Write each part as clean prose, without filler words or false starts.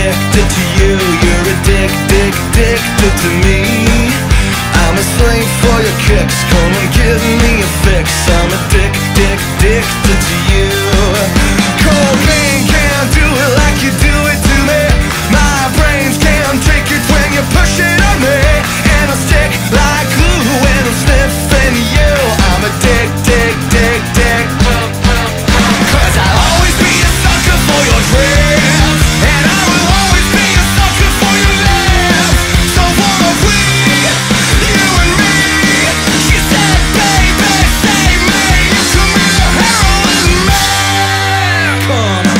addicted to you. You're addicted to me. I'm a slave for your kicks, come and give me a fix. I'm addicted to you. Cocaine can't do it like you do it to me. My brains can't take it when you push it on me. And I'll stick like glue when I'm sniffing you. I'm addicted. Cause I'll always be a sucker for your dreams, and I will always be a sucker for your lips. So what are we, you and me? She said, baby, save me. You come here, heroin man. Come on.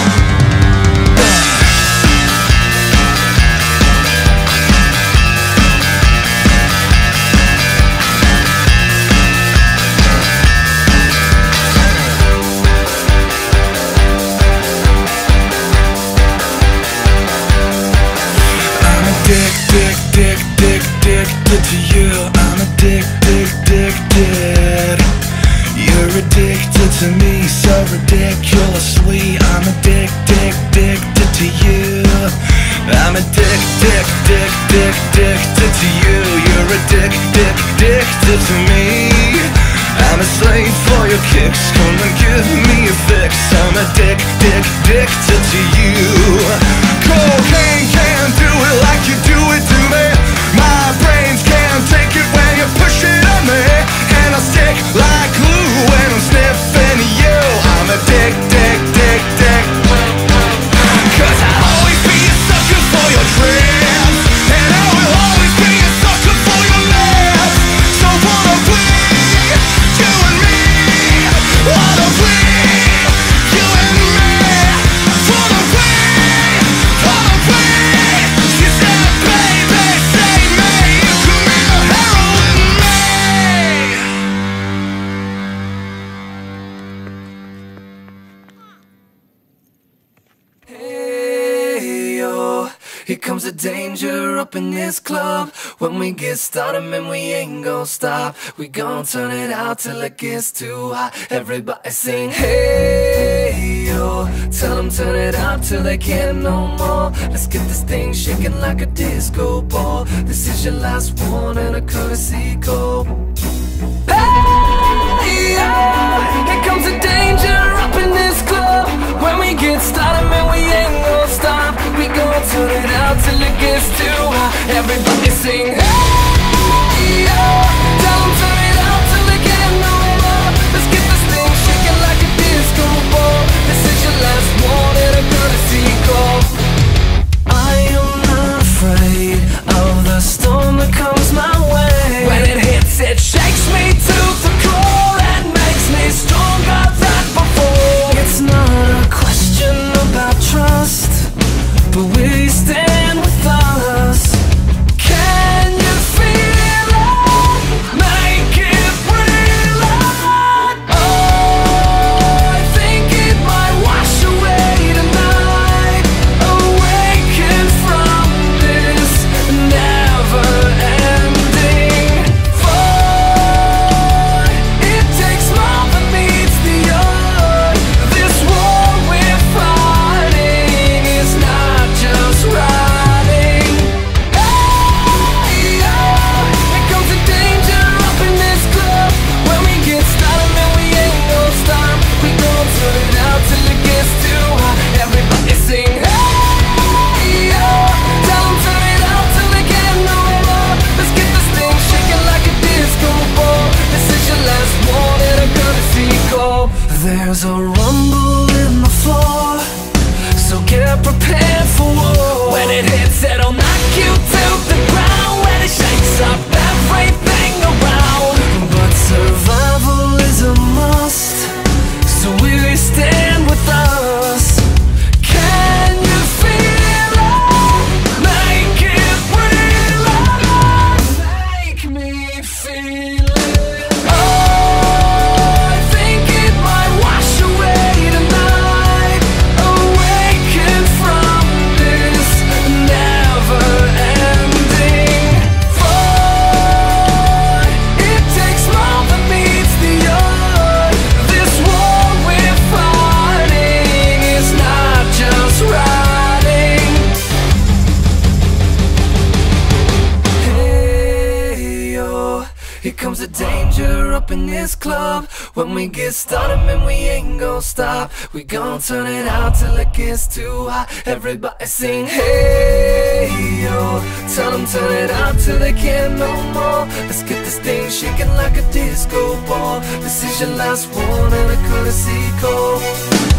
Addicted to you. I'm addicted. You're addicted to me, so ridiculously. I'm addicted to you. I'm addicted to you. You're addicted to me. I'm a slave for your kicks, come and give me a fix. I'm addicted to you. Cocaine can't do it like you do it to me. My brains can't take it when you push it on me. And I'll stick like glue when I'm sniffing you. I'm addicted. Cause I'll always be a sucker for your dreams, and I will always be a sucker for your lips. So what are we, you and me? What are we, you and me? What are we? She said, baby, save me. You come here, heroin me. Hey yo, here comes the danger up in this club. When we get started, man, we ain't gon' stop. We gon' turn it out till it gets too hot. Everybody sing, hey yo. Tell them turn it up till they can't no more. Let's get this thing shaking like a disco ball. This is your last one and a courtesy call. Hey yo, here comes the danger up in this club. When we get started, man, we ain't gon' stop. We gon' turn it out till it gets too hot. Everybody sing, hey yo. Tell them turn it out till they can't no more. Let's get this thing shaking like a disco ball. This is your last one and a courtesy call. I am not afraid of the storm that comes my way. When it hits, it shakes me to the core and makes me stronger than before. It's not a question about trust, but will you stand with us? Can Here comes the danger up in this club. When we get started, man, we ain't gon' stop. We gon' turn it out till it gets too hot. Everybody sing, hey, yo. Tell them turn it out till they can't no more. Let's get this thing shaking like a disco ball. This is your last one and a courtesy call.